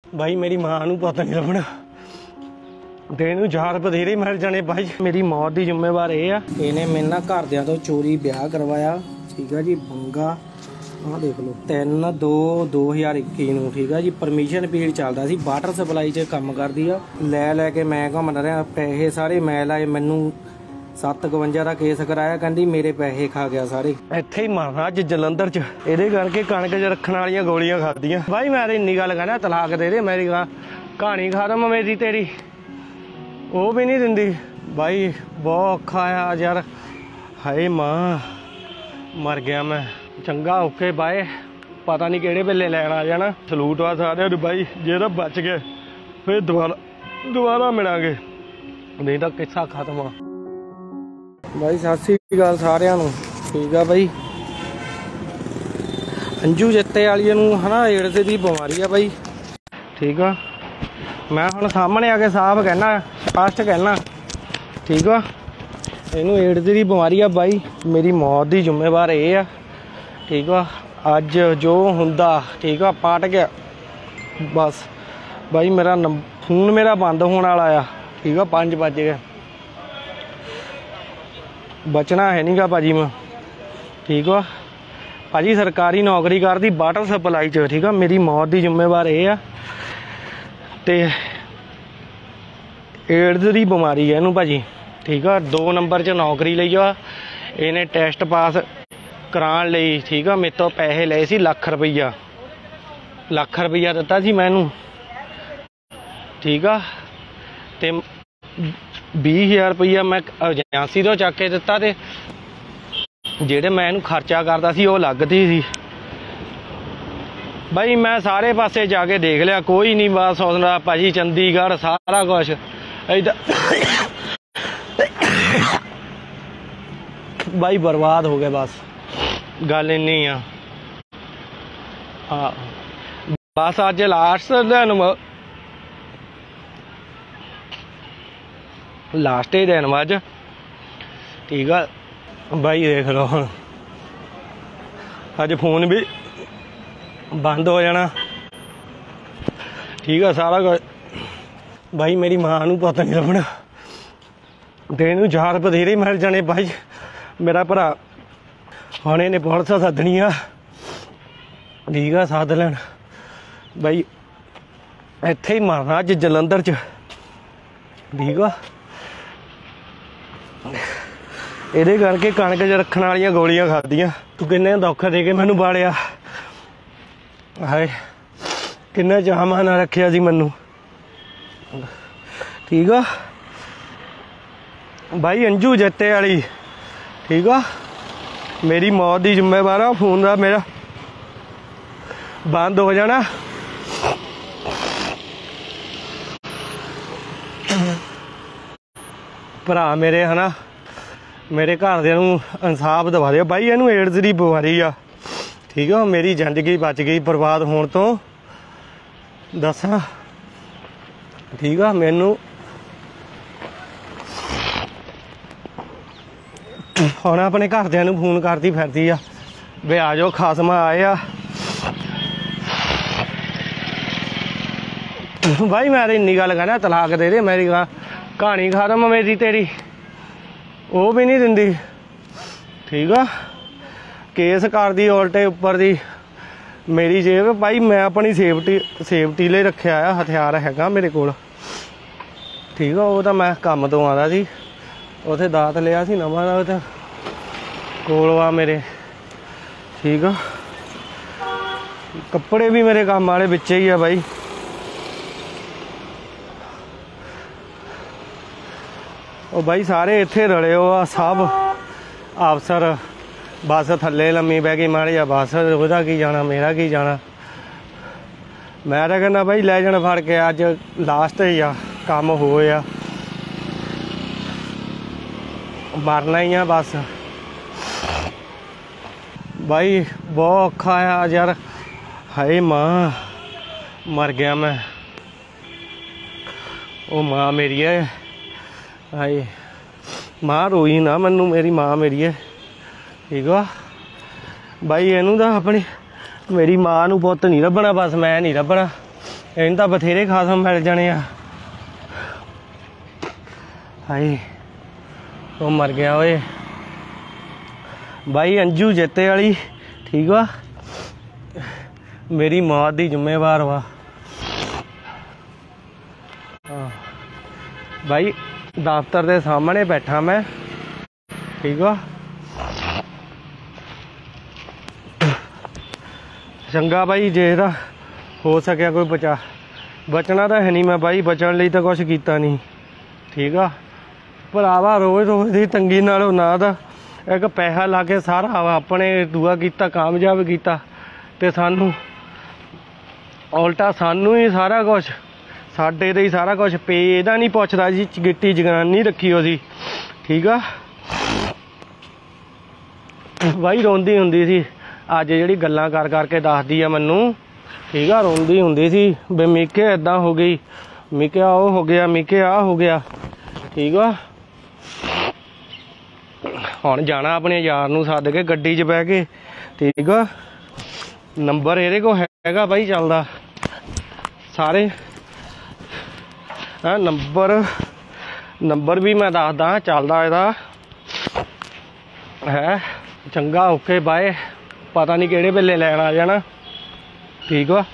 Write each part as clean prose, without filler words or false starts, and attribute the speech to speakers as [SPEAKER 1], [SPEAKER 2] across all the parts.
[SPEAKER 1] भाई मेरी मां नूं पता नहीं लगना देन जार बथेरे मिल जाने भाई। मेरी मौत की जिम्मेवार ये आ इहने मेरे नाल घरदियां तो चोरी ब्याह करवाया। ठीक है जी बंगा आ देख लो 3/2/2021 नूं। ठीक है जी परमिशन पीरियड चलदा सी वाटर सप्लाई च काम करदी आ। लै के मैं घूमदा रहा पैसे सारे मैं लाए मैनू 752 का केस कराया कहती मेरे पैसे खा गया सारे। इत्थे ही मरना अज जलंधर च इहदे करके कणक च रखण वालियां गोलियां खादियां। भाई मैं इन्नी गल कहना तलाक दे दे मेरी कहानी खत्म मेरी तेरी वो भी नहीं दिंदी। भाई बहुत औखा आ यार हाय मां मर गया मैं। चंगा ओके बाय पता नहीं किहड़े वेले लैन आ जाना। सलूट आ सारिਆਂ ਨੂੰ भाई जेड़ा बच गए फिर दोबारा मिलांगे नहीं तो किस्सा खत्म आ। भाई सत श्री अकाल सारिਆਂ ਨੂੰ। ठीक है भाई अंजू जत्ते वाली है ना एड्स की बीमारी है भाई। ठीक है मैं हुण सामने आके साफ कहना स्पष्ट कहना। ठीक है इनू एड्स की बीमारी है भाई मेरी मौत की जिम्मेवार ये आ। ठीक है अज जो हुंदा ठीक है पट गया बस भाई मेरा फोन मेरा बंद होने वाला आ। ठीक है 5 बज गए बचना है नहीं गा भाजी मैं। ठीक है भाजी सरकारी नौकरी करती वाटर सप्लाई च। ठीक है मेरी मौत की जिम्मेवार ये आ ते एड्स की बीमारी है इनू भाजी। ठीक है 2 नंबर च नौकरी लई आ इन्हें टैसट पास कराने लई। ठीक है मेरे तो पैसे लए सी लाख रुपया दिता सी मैनू। ठीक है ते 20,000 रुपया मैं एजेंसी तो चक के दिता ते जेड़े मैं इनू खर्चा करता सी वो लगदी सी। भाई मैं सारे पासे जाके देख लिया कोई नहीं बात सुनता भाजी। चंडीगढ़ सारा कुछ इधर भाई बर्बाद हो गए बस गल इन्नी आ। हाँ बस अज लास्ट दिन लास्ट ही दिन अज। ठीक है भाई देख लो हुण अज फोन भी बंद हो जाना। ठीक है सारा कुछ भाई मेरी मां नूं पता नहीं लगना देन जार बथेरे मिल जाने भाई। मेरा भरा हुण इहने पुलिस सदनी आ। ठीक है सद लैन भाई इत्थे ही मरना अज जलंधर च। ठीक है इहदे करके कणक च रखण वालियां गोलियां खादियां। तू किन्ने दुख दे के मैनू बालिया हाय किन्ना चाहमा ना रखिया सी मैनू। ठीक है भाई अंजू जत्ते वाली। ठीक है मेरी मौत की जिम्मेवार आ। फोन का मेरा बंद हो जाना। भरा मेरे है ना मेरे घरदियां नूं इंसाफ दवा दिओ भाई इनू एड्स की बीमारी आ। ठीक है मेरी जिंदगी बच गई बर्बाद होने तो दसा। ठीक है मैनू हुण अपने घरदियां नूं फोन करती फिरदी आ वे आ जाओ खासमा आए आ। भाई मैं इन्नी गल कहना तलाक दे दे मेरी कहानी खत्म मेरी तेरी वो भी नहीं दिंदी। ठीक है केस कर दी उल्टे उपर दी मेरी जेब। भाई मैं अपनी सेफ्टी ले रखा है हथियार हैगा मेरे कोल। ठीक है वो तो मैं काम तो आंदा सी उत्थे दात लिया सी नवां तो कोल आ मेरे। ठीक है कपड़े भी मेरे काम वाले बिच ही आ भाई। ओ भाई सारे इत्थे रले हो आ सब अफसर बस थल्ले लम्मी बह गई माड़ी जा बस ओहदा की जाना मेरा की जाना। मैं तो कहना भाई लै जाना फड़ के अज लास्ट ही आ काम होया मरना ही आ बस। भाई बहुत औखा आ यार हाय मां मर गया मैं। ओ मां मेरी है हाय मां रोई ना मैनू मेरी मां मेरी है। ठीक है भाई इनू तो अपनी मेरी मां नू पुत्त नहीं लभना बस मैं नहीं लभना ਇਹਨੂੰ ਤਾਂ ਬਥੇਰੇ ਖਾਸਮ ਮਿਲ ਜਾਣੇ ਆ। ਹਾਏ ਉਹ ਮਰ ਗਿਆ ਓਏ ਬਾਈ। ਅੰਜੂ ਜੇਤੇ ਵਾਲੀ ਠੀਕ ਵਾ, ਮੇਰੀ ਮੌਤ ਦੀ ਜ਼ਿੰਮੇਵਾਰ ਵਾ। ਹਾਂ ਬਾਈ ਦਫ਼ਤਰ ਦੇ ਸਾਹਮਣੇ ਬੈਠਾ ਮੈਂ ਠੀਕ ਵਾ। ਚੰਗਾ ਬਾਈ ਜੇ ਇਹਦਾ ਹੋ ਸਕਿਆ ਕੋਈ ਬਚਣਾ ਤਾਂ ਹੈ ਨਹੀਂ ਮੈਂ ਬਾਈ, ਬਚਣ ਲਈ ਤਾਂ ਕੁਛ ਕੀਤਾ ਨਹੀਂ ਠੀਕ ਆ ਭਰਾਵਾ। ਰੋਜ਼ ਦੀ ਤੰਗੀ ਨਾਲੋਂ ਨਾ ਦਾ ਇੱਕ ਪੈਸਾ ਲਾ ਕੇ ਸਾਰਾ ਆਪਣੇ ਦੂਆ ਕੀਤਾ, ਕਾਮਯਾਬ ਕੀਤਾ, ਤੇ ਸਾਨੂੰ ਉਲਟਾ ਸਾਨੂੰ ਹੀ ਸਾਰਾ ਕੁਛ, ਸਾਡੇ ਤੇ ਹੀ ਸਾਰਾ ਕੁਛ ਪੇ। ਇਹਦਾ ਨਹੀਂ ਪੁੱਛਦਾ ਜੀ ਗਿੱਟੀ ਜਗਰਾਨੀ ਰੱਖੀ ਉਹਦੀ ਠੀਕ ਆ ਬਾਈ। ਰੋਂਦੀ ਹੁੰਦੀ ਸੀ ਅੱਜ, ਜਿਹੜੀ ਗੱਲਾਂ ਕਰ ਕਰਕੇ ਦੱਸਦੀ ਆ ਮੈਨੂੰ ਠੀਕ ਆ। ਰੋਂਦੀ ਹੁੰਦੀ ਸੀ ਵੀ ਮੀਕੇ ਏਦਾਂ ਹੋ ਗਈ, ਮੀਕੇ ਉਹ ਹੋ ਗਿਆ, ਮੀਕੇ ਆਹ ਹੋ ਗਿਆ ਠੀਕ ਆ। ਹੁਣ ਜਾਣਾ ਆਪਣੇ ਯਾਰ ਨੂੰ ਸੱਦ ਕੇ ਗੱਡੀ 'ਚ ਬਹਿ ਕੇ ਠੀਕ ਆ। ਨੰਬਰ ਇਹਦੇ ਕੋਲ ਹੈਗਾ ਬਾਈ ਚੱਲਦਾ ਸਾਰੇ। ਨੰਬਰ ਵੀ ਮੈਂ ਦੱਸਦਾ ਚੱਲਦਾ ਇਹਦਾ ਹੈ। ਚੰਗਾ ਓਕੇ ਬਾਏ। ਪਤਾ ਨਹੀਂ ਕਿਹੜੇ ਵੇਲੇ ਲੈਣ ਆ ਜਾਣਾ ਠੀਕ ਵਾ।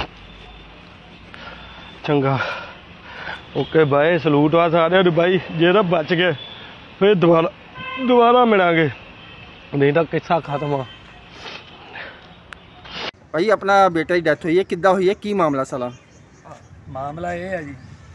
[SPEAKER 1] ਚੰਗਾ ਓਕੇ ਬਾਏ। ਸਲੂਟ ਆ ਸਾਰਿਆਂ ਨੂੰ ਬਾਈ। ਜੇ ਤਾਂ ਬਚ ਗਏ ਫਿਰ ਦੁਬਾਰਾ ਮਿਲਾਂਗੇ, ਨਹੀਂ ਤਾਂ ਕਿੱਸਾ ਖਤਮ ਆ।
[SPEAKER 2] ਭਾਈ ਆਪਣਾ ਬੇਟਾ ਦੀ ਡੈਥ ਹੋਈ ਹੈ, ਕਿੱਦਾਂ ਹੋਈ ਹੈ, ਕੀ ਮਾਮਲਾ ਸਾਲਾ?
[SPEAKER 3] ਮਾਮਲਾ ਇਹ ਹੈ ਜੀ,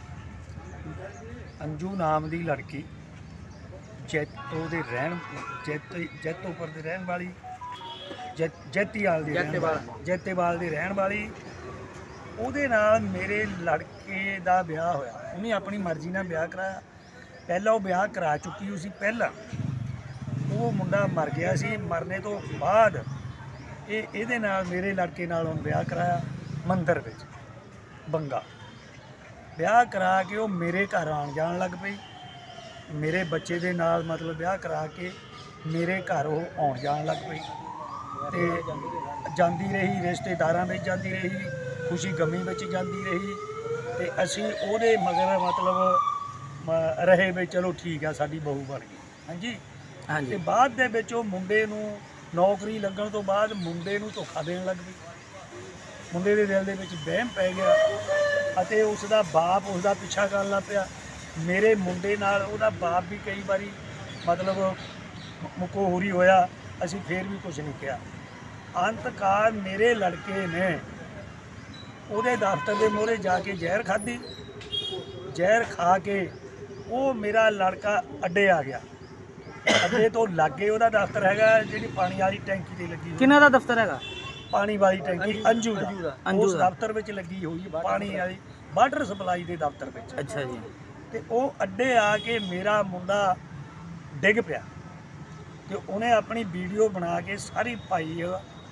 [SPEAKER 3] ਅੰਜੂ ਨਾਮ ਦੀ ਲੜਕੀ ਜੈਤੋ ਦੇ ਰਹਿਣ ਜੈਤੋਪੁਰ ਦੇ ਰਹਿਣ ਵਾਲੀ, ਜੈਤੀਵਾਲ ਦੀ ਰਹਿਣ ਵਾਲੀ। ਉਹਦੇ ਨਾਲ ਮੇਰੇ ਲੜਕੇ ਦਾ ਵਿਆਹ ਹੋਇਆ। ਉਹਨੇ ਆਪਣੀ ਮਰਜ਼ੀ ਨਾਲ ਵਿਆਹ ਕਰਾਇਆ। ਪਹਿਲਾਂ ਉਹ ਵਿਆਹ ਕਰਾ ਚੁੱਕੀ ਸੀ। ਪਹਿਲਾਂ ਉਹ ਮੁੰਡਾ ਮਰ ਗਿਆ ਸੀ। ਮਰਨੇ ਤੋਂ ਬਾਅਦ ਇਹਦੇ ਨਾਲ ਮੇਰੇ ਲੜਕੇ ਨਾਲ ਉਹਨੇ ਵਿਆਹ ਕਰਾਇਆ ਮੰਦਰ ਵਿੱਚ ਬੰਗਾ। ਵਿਆਹ ਕਰਾ ਕੇ ਉਹ ਮੇਰੇ ਘਰ ਆਉਣ ਜਾਣ ਲੱਗ ਪਈ। ਮੇਰੇ ਬੱਚੇ ਦੇ ਨਾਲ ਮਤਲਬ ਵਿਆਹ ਕਰਾ ਕੇ ਮੇਰੇ ਘਰ ਉਹ ਆਉਣ ਜਾਣ ਲੱਗ ਪਈ ਤੇ ਜਾਂਦੀ ਰਹੀ, ਰਿਸ਼ਤੇਦਾਰਾਂ ਵਿੱਚ ਜਾਂਦੀ ਰਹੀ, ਖੁਸ਼ੀ ਗਮੀ ਵਿੱਚ ਜਾਂਦੀ ਰਹੀ। ਤੇ ਅਸੀਂ ਉਹਦੇ ਮਗਰ ਮਤਲਬ ਰਹੇ ਵੀ ਚਲੋ ਠੀਕ ਆ ਸਾਡੀ ਬਹੂ ਬਣ ਗਈ। ਹਾਂਜੀ ਹਾਂਜੀ। ਤੇ ਬਾਅਦ ਦੇ ਵਿੱਚ ਉਹ ਮੁੰਡੇ ਨੂੰ ਨੌਕਰੀ ਲੱਗਣ ਤੋਂ ਬਾਅਦ ਮੁੰਡੇ ਨੂੰ ਧੋਖਾ ਦੇਣ ਲੱਗ ਪਈ। ਮੁੰਡੇ ਦੇ ਦਿਲ ਦੇ ਵਿੱਚ ਵਹਿਮ ਪੈ ਗਿਆ ਅਤੇ ਉਸ ਦਾ ਬਾਪ ਉਸ ਦਾ ਪਿੱਛਾ ਕਰਨ ਲੱਗ ਪਿਆ। ਮੇਰੇ ਮੁੰਡੇ ਨਾਲ ਉਹਦਾ ਬਾਪ ਵੀ ਕਈ ਵਾਰੀ ਮਤਲਬ ਮੁਕੋਹਰੀ ਹੋਇਆ। ਅਸੀਂ ਫੇਰ ਵੀ ਕੁਝ ਨਹੀਂ ਕਿਹਾ। ਅੰਤਕਾਰ ਮੇਰੇ ਲੜਕੇ ਨੇ ਉਹਦੇ ਦਫ਼ਤਰ ਦੇ ਮੂਹਰੇ ਜਾ ਕੇ ਜ਼ਹਿਰ ਖਾਧੀ। ਜ਼ਹਿਰ ਖਾ ਕੇ ਉਹ ਮੇਰਾ ਲੜਕਾ ਅੱਡੇ ਆ ਗਿਆ। ਅੱਡੇ ਤੋਂ ਲਾਗੇ ਉਹਦਾ ਦਫ਼ਤਰ ਹੈਗਾ, ਜਿਹੜੀ ਪਾਣੀ ਵਾਲੀ ਟੈਂਕੀ ਤੇ ਲੱਗੀ।
[SPEAKER 2] ਕਿਹਨਾਂ ਦਾ ਦਫ਼ਤਰ ਹੈਗਾ?
[SPEAKER 3] ਪਾਣੀ ਵਾਲੀ ਟੈਂਕੀ ਅੰਜੂ ਦਾ। ਉਸ ਦਫ਼ਤਰ ਵਿੱਚ ਲੱਗੀ ਹੋਈ ਪਾਣੀ ਵਾਲੀ ਵਾਟਰ ਸਪਲਾਈ ਦੇ ਦਫ਼ਤਰ ਵਿੱਚ।
[SPEAKER 2] ਅੱਛਾ ਜੀ। ਤੇ
[SPEAKER 3] ਉਹ ਅੱਡੇ ਆ ਕੇ ਮੇਰਾ ਮੁੰਡਾ ਡਿੱਗ ਪਿਆ ਤੇ ਉਹਨੇ ਆਪਣੀ ਵੀਡੀਓ ਬਣਾ ਕੇ ਸਾਰੀ ਪਾਈ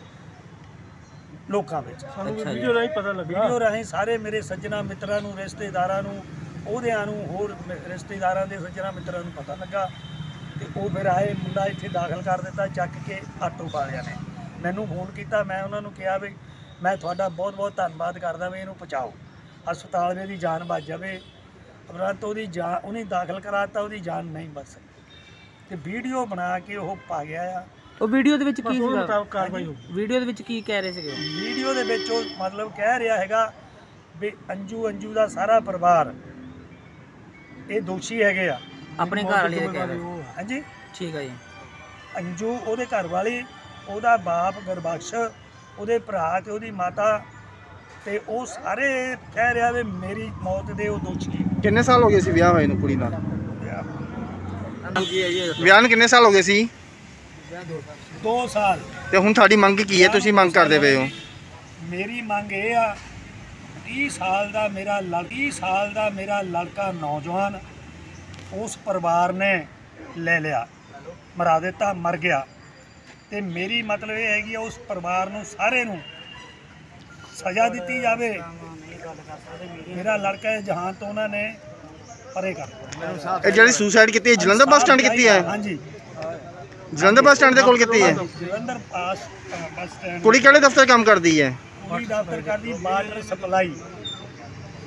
[SPEAKER 3] ਲੋਕਾਂ ਵਿੱਚ।
[SPEAKER 1] ਵੀਡੀਓ ਰਾਹੀਂ ਪਤਾ ਲੱਗਾ।
[SPEAKER 3] ਵੀਡੀਓ ਰਾਹੀਂ ਸਾਰੇ ਮੇਰੇ ਸੱਜਣਾ ਮਿੱਤਰਾਂ ਨੂੰ, ਰਿਸ਼ਤੇਦਾਰਾਂ ਨੂੰ, ਉਹਦਿਆਂ ਨੂੰ, ਹੋਰ ਰਿਸ਼ਤੇਦਾਰਾਂ ਦੇ ਸੱਜਣਾ ਮਿੱਤਰਾਂ ਨੂੰ ਪਤਾ ਲੱਗਾ। ਤੇ ਉਹ ਫਿਰ ਆਏ, ਮੁੰਡਾ ਇੱਥੇ ਦਾਖਲ ਕਰ ਦਿੱਤਾ ਚੱਕ ਕੇ ਆਟੋ ਵਾਲਿਆਂ ਨੇ। ਮੈਨੂੰ ਫੋਨ ਕੀਤਾ। ਮੈਂ ਉਹਨਾਂ ਨੂੰ ਕਿਹਾ ਵੀ ਮੈਂ ਤੁਹਾਡਾ ਬਹੁਤ ਬਹੁਤ ਧੰਨਵਾਦ ਕਰਦਾ ਵੀ ਇਹਨੂੰ ਪਹੁੰਚਾਓ ਹਸਪਤਾਲ ਵਿੱਚ, ਇਹਦੀ ਜਾਨ ਬਚ ਜਾਵੇ। ਉਪਰੰਤ ਉਹਦੀ ਜਾਨ ਉਹਨੇ ਦਾਖਲ ਕਰਾਤਾ, ਉਹਦੀ ਜਾਨ ਨਹੀਂ ਬਚ ਸਕੀ। ਤੇ ਵੀਡੀਓ ਬਣਾ ਕੇ ਉਹ ਪਾ ਗਿਆ ਆ।
[SPEAKER 2] ਉਹ ਵੀਡੀਓ ਦੇ ਵਿੱਚ ਕੀ ਸੀਗਾ?
[SPEAKER 3] ਕਾਰਵਾਈ ਹੋ
[SPEAKER 2] ਵੀਡੀਓ ਦੇ ਵਿੱਚ ਕੀ ਕਹਿ ਰਹੇ ਸੀਗੇ?
[SPEAKER 3] ਵੀਡੀਓ ਦੇ ਵਿੱਚ ਉਹ ਮਤਲਬ ਕਹਿ ਰਿਹਾ ਹੈਗਾ ਵੀ ਅੰਜੂ ਦਾ ਸਾਰਾ ਪਰਿਵਾਰ ਇਹ ਦੋਸ਼ੀ ਹੈਗੇ ਆ।
[SPEAKER 2] ਆਪਣੇ ਘਰ ਵਾਲੇ ਦੇ ਕਹਿ ਰਹੇ।
[SPEAKER 3] ਹਾਂਜੀ
[SPEAKER 2] ਠੀਕ ਹੈ ਜੀ।
[SPEAKER 3] ਅੰਜੂ, ਉਹਦੇ ਘਰ ਵਾਲੀ, ਉਹਦਾ ਬਾਪ ਗੁਰਬਖਸ਼, ਉਹਦੇ ਭਰਾ ਤੇ ਉਹਦੀ ਮਾਤਾ, ਤੇ ਉਹ ਸਾਰੇ ਕਹਿ ਰਿਹਾ ਵੀ ਮੇਰੀ ਮੌਤ ਦੇ ਉਹ ਦੋਸ਼ੀ।
[SPEAKER 2] ਕਿੰਨੇ ਸਾਲ ਹੋ ਗਏ ਸੀ ਵਿਆਹ ਹੋਏ ਨੂੰ ਕੁੜੀ ਨਾਲ? ਵਿਆਹ ਨੂੰ ਕਿੰਨੇ ਸਾਲ ਹੋ ਗਏ ਸੀ?
[SPEAKER 3] 2 ਸਾਲ।
[SPEAKER 2] ਤੇ ਹੁਣ ਤੁਹਾਡੀ ਮੰਗ ਕੀ ਹੈ? ਤੁਸੀਂ ਮੰਗ ਕਰਦੇ ਪਏ ਹੋ?
[SPEAKER 3] ਮੇਰੀ ਮੰਗ ਇਹ ਆ, 30 ਸਾਲ ਦਾ ਮੇਰਾ ਲੜਕਾ ਨੌਜਵਾਨ ਉਸ ਪਰਿਵਾਰ ਨੇ ਲੈ ਲਿਆ, ਮਰਾ ਦਿੱਤਾ, ਮਰ ਗਿਆ। ਤੇ ਮੇਰੀ ਮਤਲਬ ਇਹ ਹੈਗੀ ਆ ਉਸ ਪਰਿਵਾਰ ਨੂੰ ਸਾਰੇ ਨੂੰ ਸਜ਼ਾ ਦਿੱਤੀ ਜਾਵੇ। ਮੇਰਾ ਲੜਕਾ ਇਹ ਜਹਾਨ ਤੋਂ ਉਹਨਾਂ ਨੇ ਪਰੇ ਕਰ ਦਿੱਤਾ।
[SPEAKER 2] ਇਹ ਜਿਹੜੀ ਸੁਸਾਈਡ ਕੀਤੀ ਹੈ ਜਲੰਧਰ ਬੱਸ ਸਟੈਂਡ ਕੀਤੀ ਹੈ?
[SPEAKER 3] ਹਾਂਜੀ,
[SPEAKER 2] ਜਲੰਧਰ ਬੱਸ ਸਟੈਂਡ ਦੇ ਕੋਲ ਕੀਤੀ ਹੈ।
[SPEAKER 3] Jalandhar bus stand.
[SPEAKER 2] ਕੁੜੀ ਕਿਹੜੇ ਦਫ਼ਤਰ ਕੰਮ ਕਰਦੀ ਹੈ?
[SPEAKER 3] ਕੁੜੀ ਦਫ਼ਤਰ ਕਰਦੀ ਵਾਟਰ ਸਪਲਾਈ।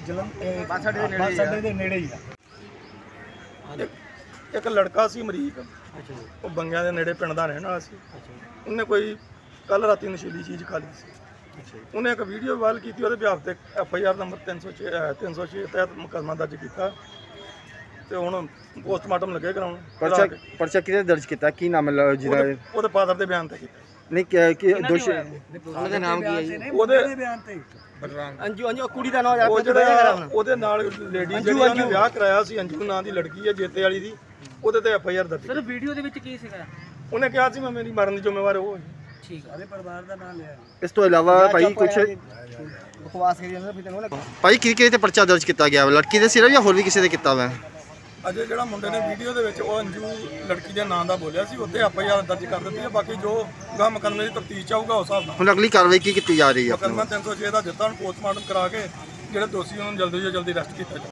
[SPEAKER 3] ਬੱਸ ਅੱਡੇ ਦੇ ਨੇੜੇ ਹੀ ਆ।
[SPEAKER 4] ਇੱਕ ਲੜਕਾ ਸੀ ਅਮਰੀਕ,
[SPEAKER 1] ਅੱਛਾ ਜੀ।
[SPEAKER 4] ਉਹ ਬੰਗਿਆਂ ਦੇ ਨੇੜੇ ਪਿੰਡ ਦਾ ਰਹਿਣ ਵਾਲਾ ਸੀ। ਉਹਨੇ ਕੋਈ ਕੱਲ ਰਾਤੀ ਨਸ਼ੀਲੀ ਚੀਜ਼ ਖਾ ਲਈ ਸੀ। ਉਹਨੇ ਇੱਕ ਵੀਡੀਓ ਵਾਇਰਲ ਕੀਤੀ, ਉਹਦੇ ਬਿਆਨ ਤੇ FIR ਨੰਬਰ 306 ਤਹਿਤ ਮੁਕੱਦਮਾ ਦਰਜ ਕੀਤਾ ਤੇ ਹੁਣ ਪੋਸਟਮਾਰਟਮ ਲੱਗੇ ਕਰਾਉਣ।
[SPEAKER 2] ਪਰਚਾ ਕਿਹਦੇ ਦਰਜ ਕੀਤਾ? ਕੀ ਨਾਮ ਹੈ ਜਿਹਦਾ?
[SPEAKER 4] ਉਹਦੇ ਫਾਦਰ ਦੇ ਬਿਆਨ ਤੇ ਕੀਤਾ।
[SPEAKER 2] ਨਹੀਂ ਕਿ ਦੋਸ਼ੀ ਉਹਦਾ ਨਾਮ ਕੀ ਹੈ ਜੀ?
[SPEAKER 4] ਉਹਦੇ
[SPEAKER 3] ਬਿਆਨ ਤੇ
[SPEAKER 1] ਅੰਜੂ ਅੰਜੂ ਕੁੜੀ ਦਾ ਨਾਮ
[SPEAKER 4] ਉਹ ਜਿਹੜਾ ਉਹਦੇ ਨਾਲ ਲੇਡੀ ਜਿਹੜੀ ਉਹਨੇ ਵਿਆਹ ਕਰਾਇਆ ਸੀ, ਅੰਜੂ ਨਾਂ ਦੀ ਲੜਕੀ ਹੈ ਜੇਤੇ ਵਾਲੀ ਦੀ, ਉਹਦੇ ਤੇ FIR ਦਰਜ।
[SPEAKER 1] ਸਰ ਵੀਡੀਓ ਦੇ ਵਿੱਚ ਕੀ ਸੀਗਾ?
[SPEAKER 4] ਉਹਨੇ ਕਿਹਾ ਸੀ ਮੈਂ ਮੇਰੀ ਮਰਨ ਦੀ ਜ਼ਿੰਮੇਵਾਰ ਉਹ ਹੈ।
[SPEAKER 1] ਠੀਕ ਆ।
[SPEAKER 3] ਸਾਰੇ ਪਰਿਵਾਰ ਦਾ ਨਾਮ ਲਿਆ।
[SPEAKER 2] ਇਸ ਤੋਂ ਇਲਾਵਾ ਭਾਈ ਕੁਝ
[SPEAKER 1] ਬਕਵਾਸ ਕਰੀ ਜਾਂਦਾ ਫਿਰ ਤੈਨੂੰ
[SPEAKER 2] ਭਾਈ ਕਿਹਦੇ ਤੇ ਪਰਚਾ ਦਰਜ ਕੀਤਾ ਗਿਆ? ਲੜਕੀ ਦੇ ਸਿਰ ਜਾਂ ਹੋਰ ਵੀ ਕਿਸੇ ਦੇ ਕੀਤਾ ਵਾ?
[SPEAKER 4] ਅਜੇ ਜਿਹੜਾ ਮੁੰਡੇ ਨੇ ਵੀਡੀਓ ਦੇ ਵਿੱਚ ਉਹ ਅੰਜੂ ਲੜਕੀ ਦੇ ਨਾਂ ਦਾ ਬੋਲਿਆ ਸੀ, ਉੱਤੇ FIR ਦਰਜ ਕਰ ਦਿੱਤੀ ਹੈ। ਬਾਕੀ ਜੋ ਗਾ ਮੁਕੱਦਮੇ ਦੀ ਤਫਤੀਸ਼ ਆਊਗਾ ਉਸ ਹਿਸਾਬ ਨਾਲ
[SPEAKER 2] ਹੁਣ ਅਗਲੀ ਕਾਰਵਾਈ ਕੀ ਕੀਤੀ ਜਾ ਰਹੀ ਹੈ?
[SPEAKER 4] ਮੁਕੱਦਮਾ 306 ਦਾ ਦਿੱਤਾ, ਹੁਣ ਪੋਸਟਮਾਰਟਮ ਕਰਾ ਕੇ ਜਿਹੜੇ ਦੋਸ਼ੀ ਉਹਨਾਂ ਨੂੰ ਜਲਦੀ ਤੋਂ ਜਲਦੀ ਅਰੈਸਟ ਕੀਤਾ ਜਾਵੇ।